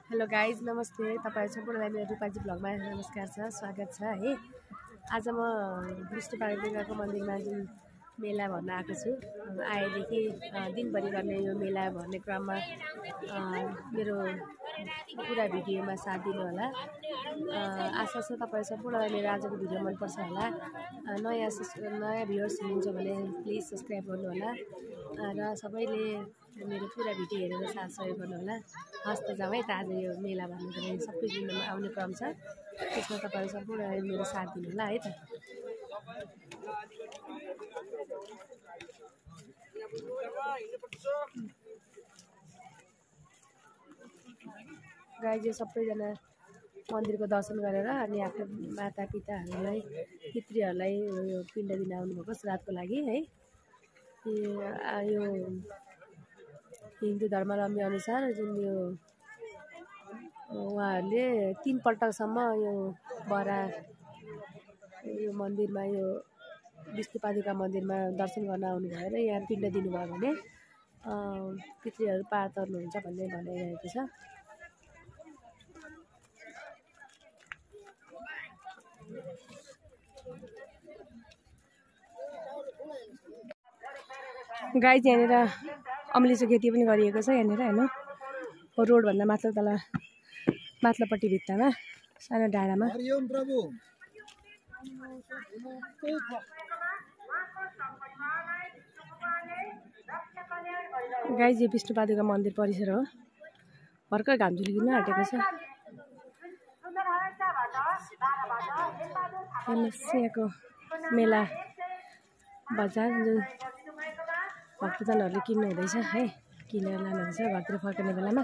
Hello guys नमस्ते तपाईहरु सम्पूर्णलाई मेरो रूपाजी ब्लगमा नमस्कार छ स्वागत छ है। आज म विष्णुपाद दुर्गाको मन्दिरमा जुन मेला भर्न आएको छु आएदेखि दिनभरि गर्ने यो मेला भर्ने क्रममा मेरो पुरा भिडियोमा साथ दिनु होला। आशा छ तपाईहरु सम्पूर्णलाई मेरो आजको भिडियो मन पर्छ होला। नयाँ भ्युअर्स हुनुहुन्छ भने प्लिज सब्स्क्राइब गर्नु होला र सबैले मेरो पुरा भिडियो हेरेर साथ सहयोग गर्नु होला। हस्त जाउँ है त आज यो मेला भन्नुको लागि सबै दिनमा आउने क्रम छ त्यसमा तपाईहरु सम्पूर्णले मेरो साथ दिनु होला है त। गाइज यो सबैजना मन्दिरको दर्शन गरेर अनि आफ्नो माता पिताहरूलाई पितृहरूलाई यो पिण्ड दिन आउनुभएको श्राद्धको लागि है। यो हिन्दू धर्मावलम्बी अनुसार जुन यो उहाँहरूले 3 पल्टसम्म यो बरा यो मन्दिरमा यो विष्णुपादुका मन्दिरमा दर्शन गर्न आउनु भएर यहाँ पिण्ड दिनुभयो भने पितृहरू पार तर्नुहुन्छ भन्ने भनाइरहेको छ। गाइज यहाँनिर अम्लिसो खेती पनि गरिएको छ यहाँनिर हैन। रोड भन्दा माथिल्लोपट्टि भित्तामा सानो डाँडामा गाइज यो विष्णुपादुका मन्दिर परिसर हो। भर्खर घाम झुल्किन आँटेको छ। यहाँको मेला बजार जुन भक्तजनहरूले किन्नु हुँदैछ है, किनेर लानुहुन्छ घरतिर फर्कने बेलामा।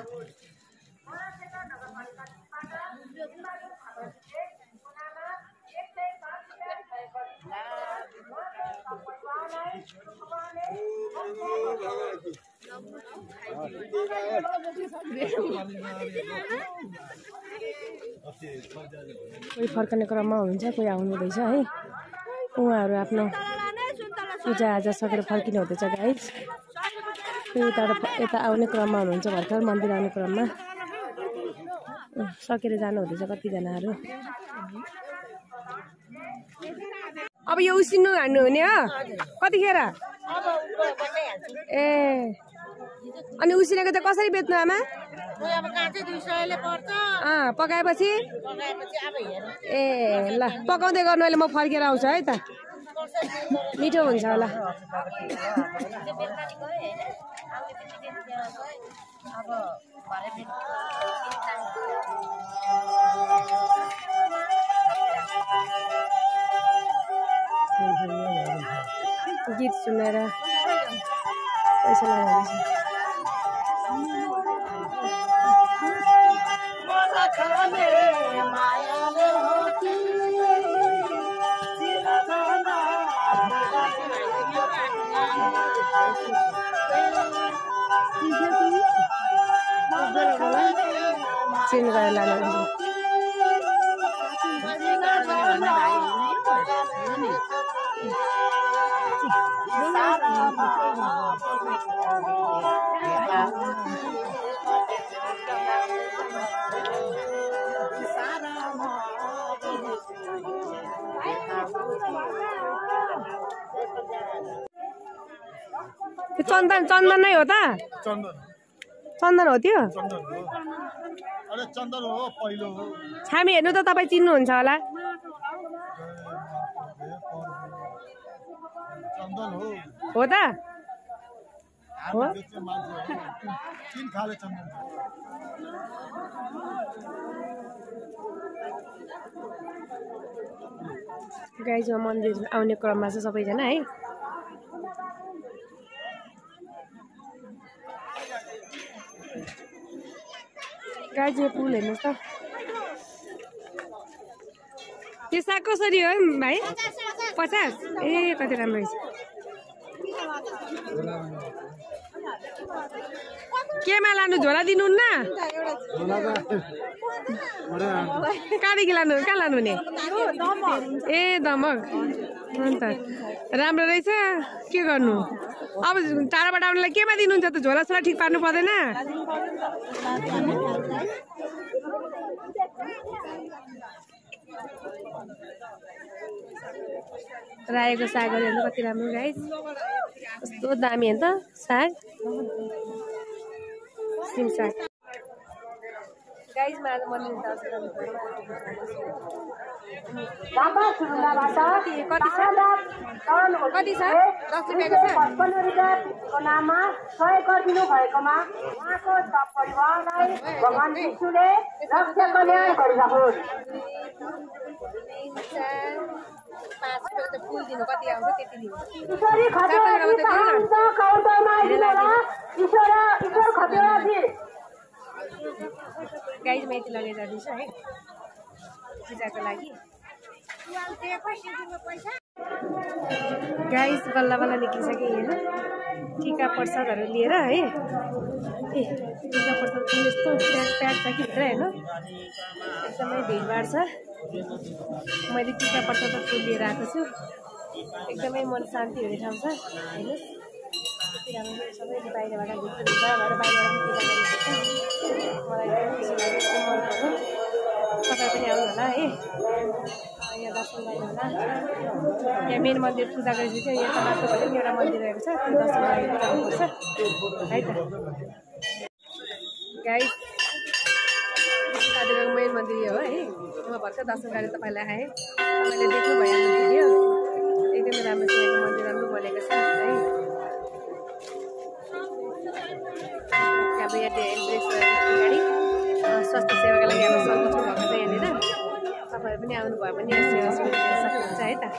कोही फर्कने क्रममा हुनुहुन्छ, कोही आउनु हुँदैछ है। उहाँहरू आफ्नो पूजाआजा सकेर फर्किनु हुँदैछ गाइस। कोही यता आउने क्रममा हुनुहुन्छ, भर्खर मन्दिर आउने क्रममा सकेर जानु हुँदैछ कतिजनाहरू। अब यो उसिन्नु हान्नु हुने हो कतिखेर? ए अनि उसिनेको त कसरी बेच्नु आमा? पकाएपछि ए ल पकाउँदै गर्नु अहिले म फर्केर आउँछु है त। मिठो हुन्छ होला। गीत सुनेर पैसा लगाउँदैछ। चिन गरेर लानुहुन्छ। चन्दन नै हो त? चन्दन हो त्यो? छामी हेर्नु त तपाईँ चिन्नुहुन्छ होला। हो त? हो गाइज मन्दिर आउने क्रममा छ सबैजना है। गाइज यो पुल हेर्नुहोस् त। त्यो साग कसरी हो भाइ? 50? ए कति राम्रो रहेछ। केमा लानु? झोला दिनुहुन्न? कहाँदेखि लानु? कहाँ लानु हुने? ए दमक अन्त राम्रो रहेछ। के गर्नु अब टाढाबाट आउनेलाई केमा दिनुहुन्छ त? झोला सोला ठिक पार्नु पर्दैन? रायोको सागहरू हेर्नु कति राम्रो गाइस कस्तो दामी हो नि त साग सिम साग गाइस मा आज मन्दिर कति छ 10 रुपैयाँको छ 55 रुपैयाँको नाममा सहयोग गरिदिनु भएकोमा उहाँको परिवारलाई भगवान विष्णुले रक्षा कल्याण गरिराखोस्। 5 रुपैयाँको फुल दिनु कति आउँछ त्यति दिनु ईश्वरी खतेराजी चाहन्छ काउन्टरमा आइदिनु होला। ईश्वर खतेराजी गाइस म यति लगेर जाँदैछु है पूजाको लागि गाइस बल्ल बल्ल निक्लिसक्यो होइन टिका प्रसादहरू लिएर है ए टिका प्रसाद पनि यस्तो प्याक छ कि भित्र हेर्नु एकदमै भिडभाड छ मैले टिका प्रसाद फुल लिएर आएको छु एकदमै मन शान्ति हुने ठाउँ छ हेर्नुहोस् सबैले बाहिरबाट भित्र बाहिरबाट मलाई खुसी लाग्यो मन पर्यो तपाईँ पनि आउनु होला है यहाँ दर्शन गर्नु होला यहाँ मेन मन्दिर पूजा गरेपछि चाहिँ यहाँ माथिपट्टि पनि एउटा मन्दिर रहेको छ त्यो दर्शन गरेर जानुपर्छ है त गाइस आजको मेन मन्दिर हो है म भर्खर दर्शन गरेर तपाईँलाई आएँ तपाईँले देख्नु भइहाल्नु भिडियो एकदमै राम्रो छ मन्दिर राम्रो बनेको छ है अब यहाँ अगाडि स्वास्थ्य सेवाको लागि हाम्रो सङ्घर्ष भएको छ यहाँनिर तपाईँहरू पनि आउनुभयो भने यहाँ सेवा सुरु गर्न सक्नुहुन्छ है त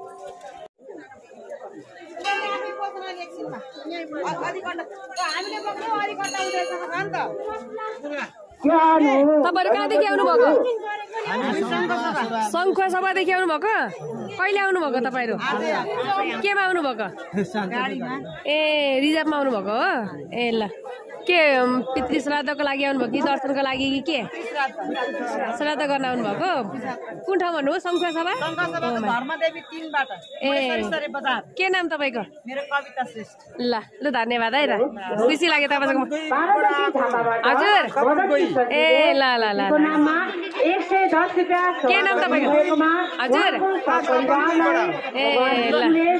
तपाईँहरू कहाँदेखि आउनुभएको शङ्खुवा सभादेखि आउनुभएको कहिले आउनुभएको तपाईँहरू केमा आउनुभएको ए रिजर्भमा आउनुभएको हो ए ल के पितृ श्राद्धको लागि आउनुभयो कि दर्शनको लागि कि के श्राद्ध गर्न आउनुभएको कुन ठाउँ भन्नु हो शङ्खुवा सभा ए के नाम तपाईँको ल ल धन्यवाद है र खुसी लाग्यो तपाईँसँग हजुर ए ल ल ल के नाम तपाईँको हजुर ए ल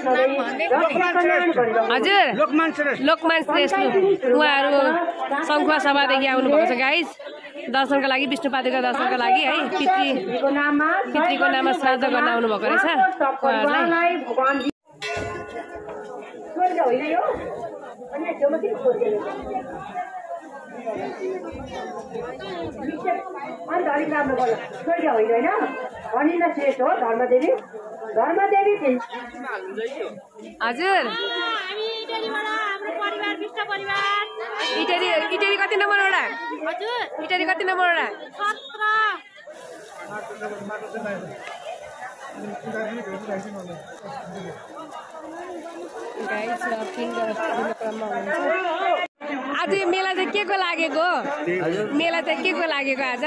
हजुर लोकमान श्रेष्ठ उहाँहरू शङ्खुवा सभादेखि आउनुभएको छ गाइस दर्शनको लागि विष्णुपादुका दर्शनको लागि है पितृको नाममा श्राद्ध गर्न आउनुभएको रहेछ उहाँहरूलाई हजुर इटेरी कति नम्बर वडा इटेरी कति नम्बर वडा आज मेला चाहिँ के को लागेको मेला चाहिँ के को लागेको आज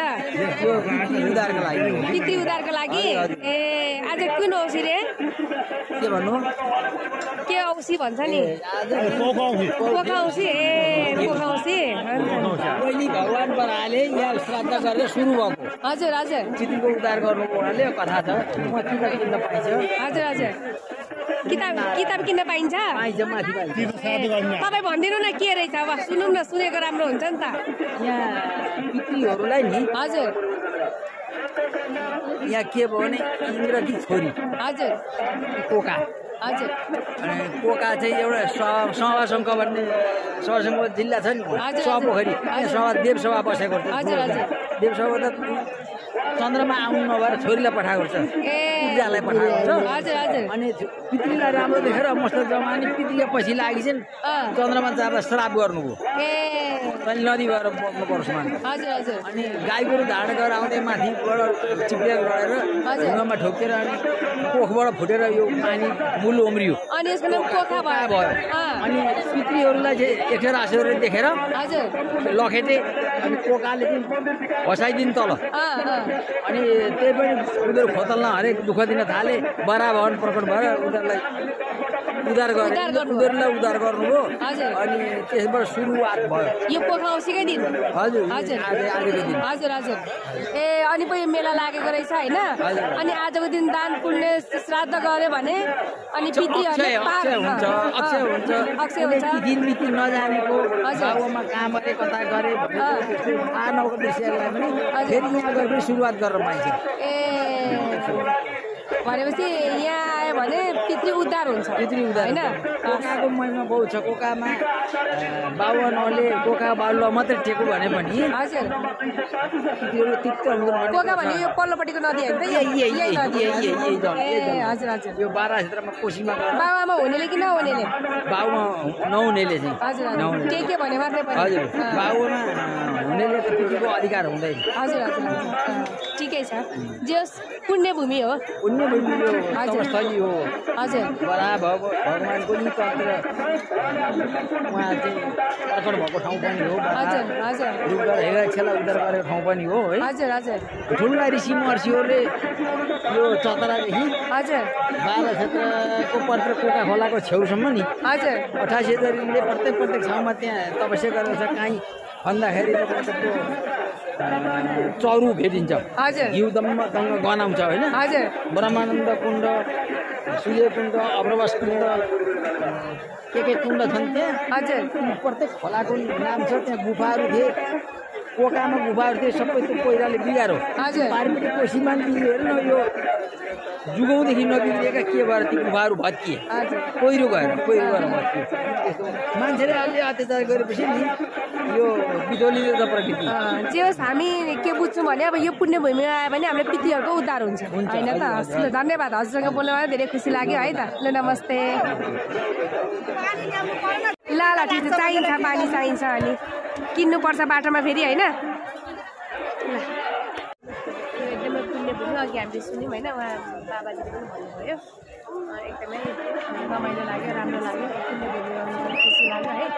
पितृ उद्धारको लागि ए आज कुन औँसी रे के भन्नु के औँसी भन्छ नि पोखा औँसी ए पोखा औँसी पहिली भगवान बराले यहाँ श्राद्ध गरेर सुरु भएको हजुर हजुर पितृको उद्धार गर्नुको उहाँले कथा छ म किताब किन्न पाइन्छ हजुर हजुर किताब किन्न पाइन्छ तपाईँ भनिदिनु न के रहेछ अब सुनौँ न सुनेको राम्रो हुन्छ नि त यहाँ पितृहरूलाई नि हजुर यहाँ के भयो भने इन्द्रकी छोरी हजुर कोका हजुर अनि कोका चाहिँ एउटा सभाशङ्ख भन्ने सभाशङ्ख जिल्ला छ नि सभापोखरी सभा देवसभा बसेको हजुर हजुर देवसभा त चन्द्रमा आउनु नभएर छोरीलाई पठाएको छ पूजालाई पठाएको छ हजुर हजुर अनि पितृलाई राम्रो देखेर मस्त जमानी पितृले पछि लागि चाहिँ चन्द्रमा जाँदा श्राप गर्नुभयो अनि नदी भएर बग्नु पर्छ मान हजुर हजुर अनि गाई गोरु धारण गरेर आउँदै माथिबाट चिप्लेर लडेर ढुङ्गामा ठोकेर अनि कोखबाट फुटेर यो पानी मूल उम्रियो अनि यसको नाम कोखा भयो अनि पितृहरूलाई चाहिँ एक्सेर आसेर देखेर हजुर लखेटे अनि कोकाले चाहिँ हँसाइदिनु तल अनि त्यही पनि उनीहरू खोतल्न हरेक दुःख दिन थाले बरा भवन प्रकट भएर उनीहरूलाई उद्धार गरे उनीहरूलाई उद्धार गर्नुभयो हजुर अनि त्यसबाट सुरुवात भयो यो पोखा औँसीकै दिन हजुर हजुर आजको दिन हजुर हजुर ए अनि पो यो मेला लागेको रहेछ होइन अनि आजको दिन दान पुण्य श्राद्ध गऱ्यो भने अनि पितृहरूले पार हुन्छ अक्षय हुन्छ दिन मिति नजानेको गाउँमा काम गरे कता गरे थाहा नभएको विषयलाई पनि फेरि यहाँ गएर सुरुवात गरेर पाइन्छ ए भनेपछि यहाँ आयो भने पितृ उद्धार हुन्छ होइन कोकाको महिमा बहुत छ कोकामा बाबुआमाले कोका बालुवा मात्रै टेको भने पनि हजुर तिक्क कोका भने यो पल्लोपट्टिको नदी होइन हजुर हजुर यो बारा क्षेत्रमा कोसीमा बाबुआमा हुनेले कि नहुनेले बाबुमा नहुनेले चाहिँ हजुर के भने मात्रै पनि हजुर बाबुमा हुनेले त पितृको अधिकार हुँदैन हजुर हजुर ठिकै छ जे होस् पुण्यभूमि हो पुण्यभूमि हो स्थली हो हजुर बडा भगवानको नि तन्त्र उहाँ चाहिँ अर्पण भएको ठाउँ पनि हो हजुर हजुर हेरेर खेला उद्धार गरेको ठाउँ पनि हो है हजुर हजुर ठुला ऋषि महर्षिहरूले यो चतरादेखि हजुर बारा क्षेत्रको पत्र कोका खोलाको छेउसम्म नि हजुर 88,000ले प्रत्येक ठाउँमा त्यहाँ तपस्या गरेको छ काहीँ भन्दाखेरि चरु भेटिन्छ हजुर हिउँदम्म दङ्ग गनाउँछ होइन हजुर ब्रह्मानन्द कुण्ड सूर्य कुण्ड अप्रवास कुण्ड के कुण्ड छन् त्यहाँ हजुर प्रत्येक खोलाको नाम छ त्यहाँ गुफाहरू थिए कोकामा गुफाहरू थिए सबै त्यो पहिराले बिगारो हजुर पारिपट्टि कोसीमा हेर्नु यो जुगौँदेखि नबिग्रिएका के भएर ती गुफाहरू भत्किए पहिरो गएर भत्किए त्यस्तो मान्छेले अलि अत्याचार गरेपछि नि यो बिजोलीले त प्रकृति जे होस् हामी के बुझ्छौँ भने अब यो पुण्यभूमिमा आयो भने हाम्रो पितृहरूको उद्धार हुन्छ होइन त हस् ल धन्यवाद हजुरसँग बोल्नु धेरै खुसी लाग्यो है त ल नमस्ते ल ल ठिक छ चाहिन्छ पानी चाहिन्छ अनि किन्नुपर्छ बाटोमा फेरि होइन एकदमै पुण्यभूमि अघि हामीले सुन्यौँ होइन उहाँ बाबाजीले पनि भन्नुभयो एकदमै रमाइलो लाग्यो राम्रो लाग्यो पुण्यभूमि खुसी लाग्यो है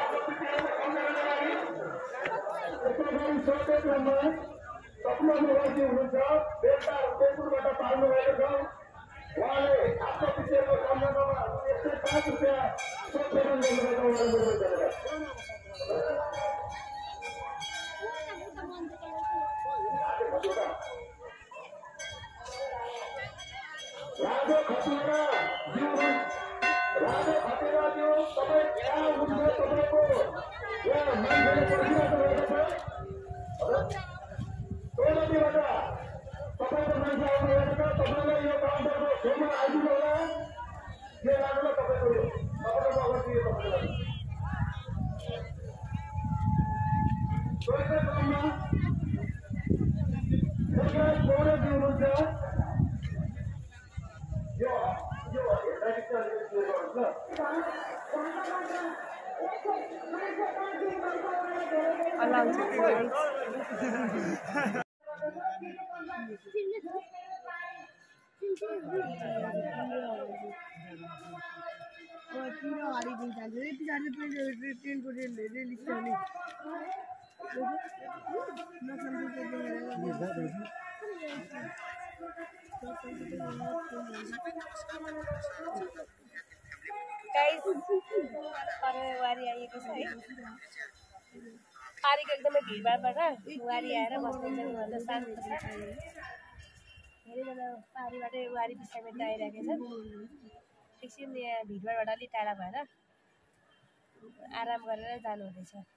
वारी आइएको छ है पारीको एकदमै भिडभाडबाट वारी आएर बस्नुहुन्छ उनीहरू शान्त छ धेरैजना पारीबाटै वारी विषयमा आइरहेको छ एकछिन यहाँ भिडभाडबाट अलिक टाढा भएर आराम गरेर जानुहुँदैछ